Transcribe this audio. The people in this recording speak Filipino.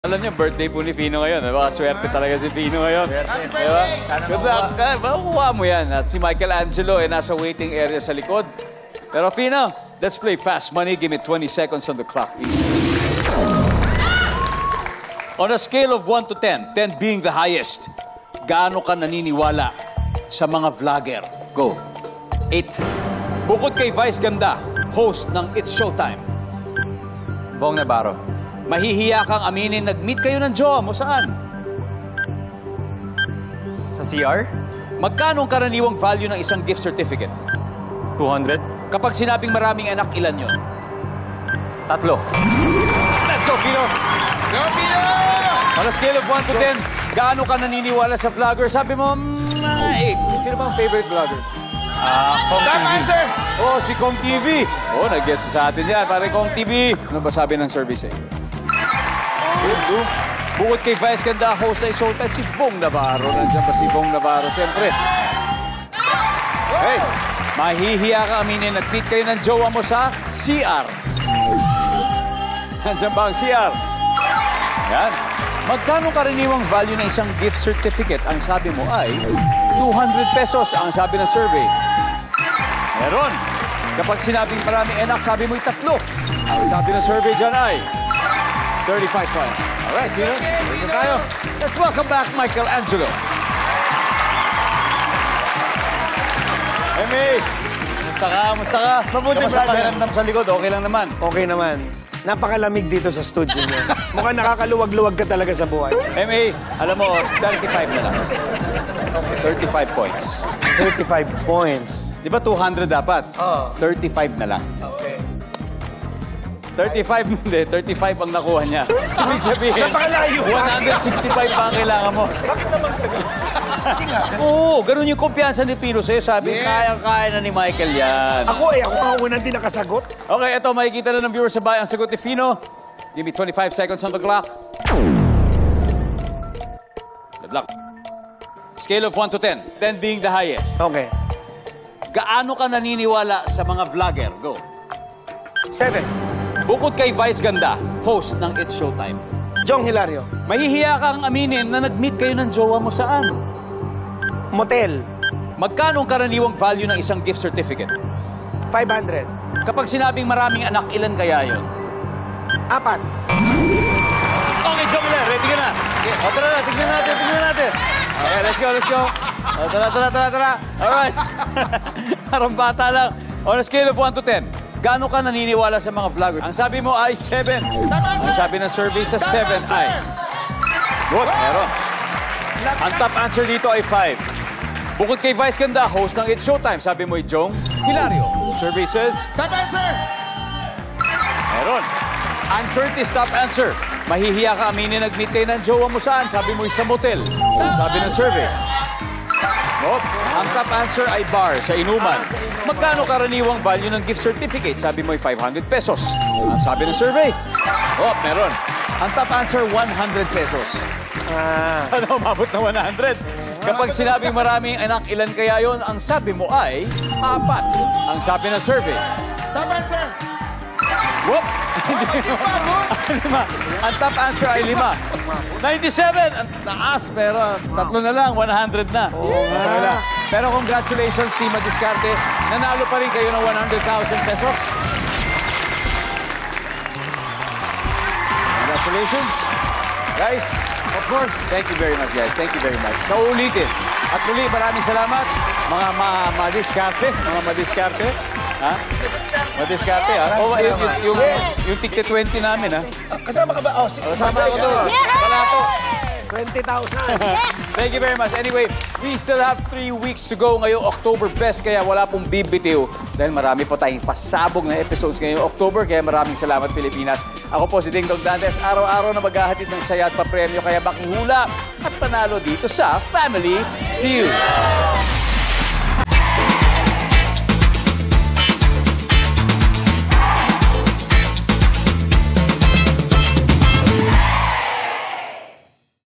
Alam niyo, birthday po ni Fino ngayon. Baka swerte talaga si Fino ngayon. Diba? Good luck. Makukuha mo yan. At si Michelangelo ay nasa waiting area sa likod. Pero Fino, let's play Fast Money. Give me 20 seconds on the clock, please. On a scale of 1 to 10, 10 being the highest, gaano ka naniniwala sa mga vlogger? Go. 8. Bukod kay Vice Ganda, host ng It's Showtime. Bong Navarro. Mahihiya kang aminin, nag-meet kayo ng jowa mo saan? Sa CR? Magkano ang karaniwang value ng isang gift certificate? 200. Kapag sinabing maraming anak, ilan yun? 3. Let's go, Pino! Go, Pino! On a scale of 1 to 10, gaano ka naniniwala sa vlogger? Sabi mo, 8. Sino bang favorite vlogger? Kong TV. Answer! Oh, si Kong TV. Oh, nag-guess sa atin yan. Pare Kong TV. Ano ba sabi ng service eh? Bukod kay Vice Ganda, host ay Showtime, si Bong Navarro. Nandiyan ba si Bong Navarro? Siyempre. Hey, mahihiya ka aminin, nag-meet kayo ng jowa mo sa CR. Nandiyan ba ang CR? Yan. Magkano karaniwang value ng isang gift certificate? Ang sabi mo ay 200 pesos ang sabi ng survey. Meron. Kapag sinabing maraming anak, sabi mo'y 3. Ang sabi ng survey dyan ay 35 points. Alright, Gino. Dito tayo. Let's welcome back Michelangelo. Hey, May. Musta ka? Musta ka? Mabuti, Kamusta brother. pakiramdam sa likod? Okay lang naman. Okay naman. Napakalamig dito sa studio niyo. Mukhang nakakaluwag-luwag ka talaga sa buhay. MA, alam mo, 35 na lang. 35 points. 35 points. Di ba 200 dapat? Oo. 35 na lang. Okay. 35, hindi. 35 ang nakuha niya. Ibig sabihin, Napakalayo. 165 pa ang kailangan mo. Bakit naman ganun? Oo, ganun yung kumpiyansa ni Pino sa'yo. Sabi, kaya-kaya na ni Michael yan. Ako pa unang din nakasagot. Okay, ito, makikita na ng viewers sa bahay ang sagot ni Fino. Give me 25 seconds on the clock. Good luck. Scale of 1 to 10. 10 being the highest. Okay. Gaano ka naniniwala sa mga vlogger? Go. 7. Bukod kay Vice Ganda, host ng It's Showtime. Jong Hilario. Mahihiya kang aminin na nag-meet kayo ng jowa mo saan? Motel. Magkano ang karaniwang value ng isang gift certificate? 500. Kapag sinabing maraming anak, ilan kaya yon? 4. Okay, John Miller, ready ka na? Okay, o tara na, tignan natin. Okay, let's go. O, tara. Alright. Parang bata lang. On a scale of 1 to 10, gaano ka naniniwala sa mga vlogger? Ang sabi mo ay 7. Ang sabi ng survey sa 7 ay... Good, meron. Ang top answer dito ay 5. Bukod kay Vice Ganda, host ng It's Showtime, sabi mo ay Jong Hilario. Survey says... Top answer! Meron. Ang 30 top answer. Mahihiya ka aminin, nag-meet kayo ng jowa mo saan? Sabi mo sa motel. Ang sabi ng survey. Nope. Ang top answer ay bar, sa inuman. Magkano karaniwang value ng gift certificate? Sabi mo ay 500 pesos. Ang sabi ng survey. Oh, meron. Ang top answer, 100 pesos. Sana umabot na 100. Kapag sinabing maraming anak, ilan kaya yon? Ang sabi mo ay 4. Ang sabi ng survey. Top answer. Whoop! Lima. Ang top answer ay 5. 97! Ang taas, pero 3 na lang, 100 na. Pero congratulations, Team Madiscarte. Nanalo pa rin kayo ng 100,000 pesos. Congratulations. Guys, of course, thank you very much, guys. Thank you very much. Sa ulitin. At muli, maraming salamat, mga Madiskarte. Ha? Madiskarte, ha? O, yung tigte 20 namin, ha? Kasama ka ba? Oh, sige. Kasama ako doon. Wala ako. 20,000. Thank you very much. Anyway, we still have 3 weeks to go ngayong October Best, kaya wala pong bibitiw dahil marami pa tayong pasabog na episodes ngayong October, kaya maraming salamat, Pilipinas. Ako po si Ding Dong Dantes, araw-araw na maghahatid ng saya at papremyo, kaya makihula at panalo dito sa Family Feud.